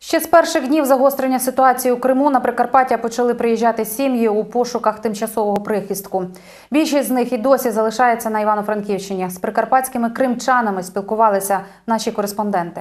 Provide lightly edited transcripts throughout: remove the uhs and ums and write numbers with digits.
Ще з перших днів загострення ситуації у Криму на Прикарпаття почали приїжджати сім'ї у пошуках тимчасового прихистку. Більшість з них і досі залишається на Івано-Франківщині. З прикарпатськими кримчанами спілкувалися наші кореспонденти.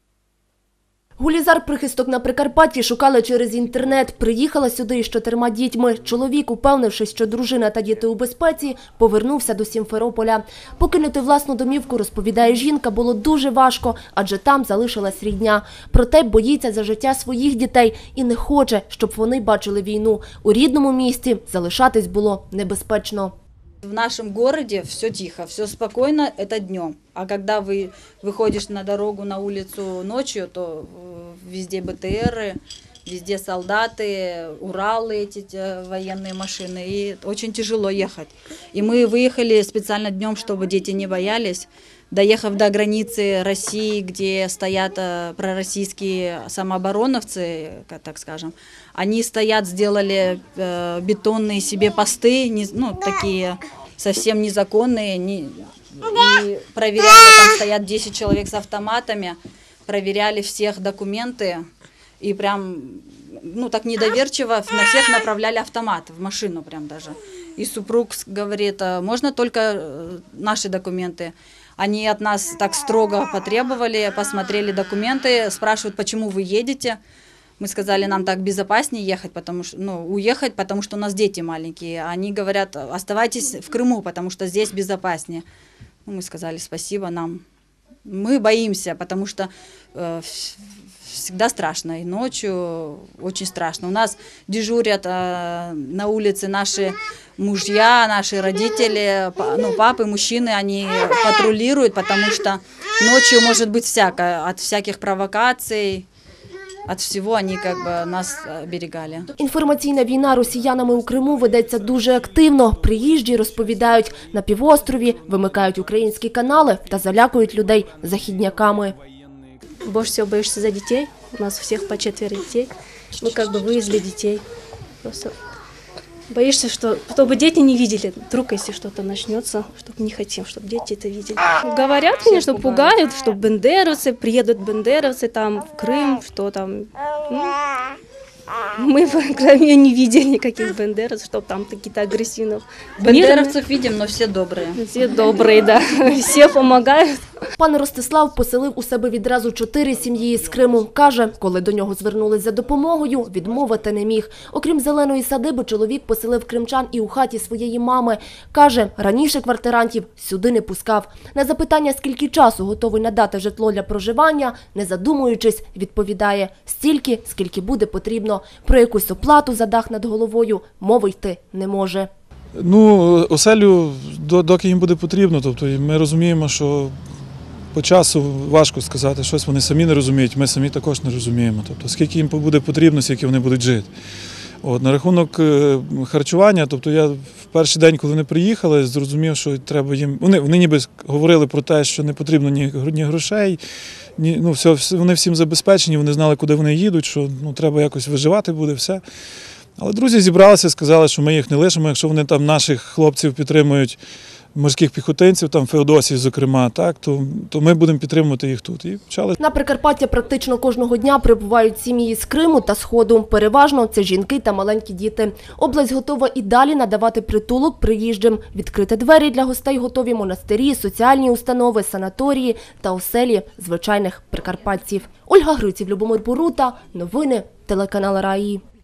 Гулізар прихисток на Прикарпатті шукали через інтернет. Приїхала сюди із 4 дітьми. Чоловік, упевнившись, що дружина та діти у безпеці, повернувся до Сімферополя. Покинути власну домівку, розповідає жінка, було дуже важко, адже там залишилась рідня. Проте боїться за життя своїх дітей і не хоче, щоб вони бачили війну. У рідному місті залишатись було небезпечно. В нашем городе все тихо, все спокойно, это днем. А когда вы выходишь на дорогу, на улицу ночью, то везде БТРы, везде солдаты, Уралы, эти военные машины, и очень тяжело ехать. И мы выехали специально днем, чтобы дети не боялись. Доехав до границы России, где стоят пророссийские самообороновцы, так скажем, они стоят, сделали бетонные себе посты, ну, такие совсем незаконные, и проверяли, там стоят 10 человек с автоматами, проверяли всех документы, и прям, ну, так недоверчиво на всех направляли автомат в машину прям даже. И супруг говорит, можно только наши документы. Они от нас так строго потребовали, посмотрели документы, спрашивают, почему вы едете. Мы сказали, нам так безопаснее ехать, уехать, потому что у нас дети маленькие. Они говорят, оставайтесь в Крыму, потому что здесь безопаснее. Мы сказали, спасибо нам. Мы боимся, потому что всегда страшно, и ночью очень страшно. У нас дежурят на улице наши мужья, наши родители, ну, папы, мужчины, они патрулируют, потому что ночью может быть всякое, от всяких провокаций, от всего они как бы нас оберігали. Інформаційна війна росіянами у Криму ведеться дуже активно. Приїжджі розповідають, на півострові вимикають українські канали та залякують людей західняками. Больше всего боишься за детей. У нас всех по 4 детей. Мы как бы вывезли детей. Просто боишься, чтобы дети не видели. Вдруг, если что-то начнется, чтобы не хотим, чтобы дети это видели. Говорят, конечно, пугают, что бендеровцы, приедут бендеровцы там в Крым, что там. Мы, кроме меня, не видели никаких бендеровцев, чтобы там какие-то агрессивные. Бендеровцев видим, но все добрые. Все добрые, да. Все помогают. Пан Ростислав поселив у себе відразу 4 сім'ї з Криму. Каже, коли до нього звернулись за допомогою, відмовити не міг. Окрім зеленої садиби, чоловік поселив кримчан і у хаті своєї мами. Каже, раніше квартирантів сюди не пускав. На запитання, скільки часу готовий надати житло для проживання, не задумуючись, відповідає – стільки, скільки буде потрібно. Про якусь оплату за дах над головою мови йти не може. Ну, оселю, доки їм буде потрібно. Тобто ми розуміємо, що по часу важко сказати, щось вони самі не розуміють, ми самі також не розуміємо. Тобто, скільки їм буде потрібно, скільки вони будуть жити. На рахунок харчування, тобто я в перший день, коли вони приїхали, зрозумів, що треба їм… Вони ніби говорили про те, що не потрібно ні грошей, вони всім забезпечені, вони знали, куди вони їдуть, що треба якось виживати буде, все. Але друзі зібралися, сказали, що ми їх не лишимо, якщо вони там наших хлопців підтримують, морських піхотинців, там Феодосій, зокрема, так, то ми будемо підтримувати їх тут. І почали. На Прикарпаття практично кожного дня прибувають сім'ї з Криму та Сходу. Переважно це жінки та маленькі діти. Область готова і далі надавати притулок приїжджим. Відкрити двері для гостей готові монастирі, соціальні установи, санаторії та оселі звичайних прикарпатців. Ольга Гриців, Любомир Борута. Новини телеканал РАІ.